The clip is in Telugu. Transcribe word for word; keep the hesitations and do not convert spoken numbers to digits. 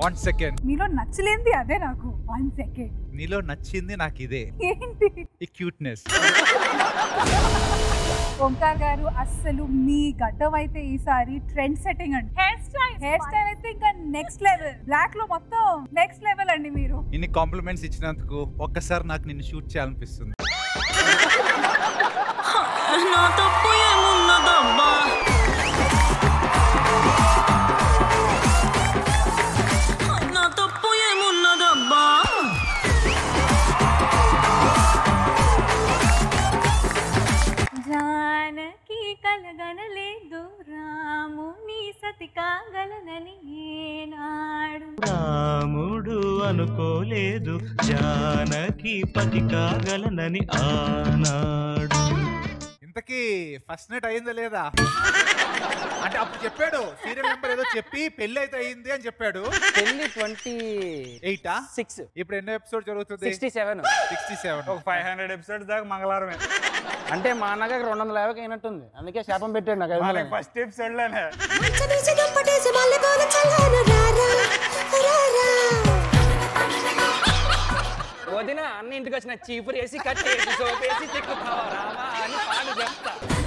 One second. మీలో నచ్చలేంది అదే నాకు. One second. నీలో నచ్చింది నాకు ఇదే. ఏంటి? ఈ క్యూట్నెస్. ఓంకార్ గారు అస్సలు మీ గడ్డం అయితే ఈసారి ట్రెండ్ సెట్టింగ్ అండి. హెయిర్ స్టైల్ హెయిర్ స్టైల్ అయితే ఇంకా నెక్స్ట్ లెవెల్. బ్లాక్ లో మొత్తం నెక్స్ట్ లెవెల్ అండి మీరు. ఇన్ని కాంప్లిమెంట్స్ ఇచ్చినందుకు ఒక్కసారి నాకు నిన్ను షూట్ చేయాలనిపిస్తుంది. నా తప్పు ఏమున్నదబ్బా, నా తప్పు ఏమున్నదబ్బా. జానకి కలగనలేదు రాముని సతి కాగలనని ఏనాడు. రాముడు అనుకోలేదు జానకి పతి కాగలనని ఆనాడు. ఇంతకీ ఫస్ట్ నైట్ అయిందా లేదా? అంటే అప్పుడు చెప్పాడు సీరియల్ నెంబర్ ఏదో చెప్పి పెళ్లి అయితే అయింది అని చెప్పాడు. పెళ్లి ట్వంటీ ఎయిట్ సిక్స్. ఇప్పుడు ఎన్నో ఎపిసోడ్ జరుగుతుంది? Sixty seven. Sixty seven. ఒక ఫైవ్ హండ్రెడ్ ఎపిసోడ్స్ దాకా మంగళవారమే. అంటే మా అన్నగా రెండు వందల యాభైకి అయినట్టుంది, అందుకే శాపం పెట్టాడు నాకు. ఫస్ట్ ఎపిసోడ్ లోనే వదిన అన్న ఇంటికి వచ్చిన చీపురు వేసి కట్ చేసి సోప్ వేసి తిక్కుతావా రామా అని పాడు చెప్తా.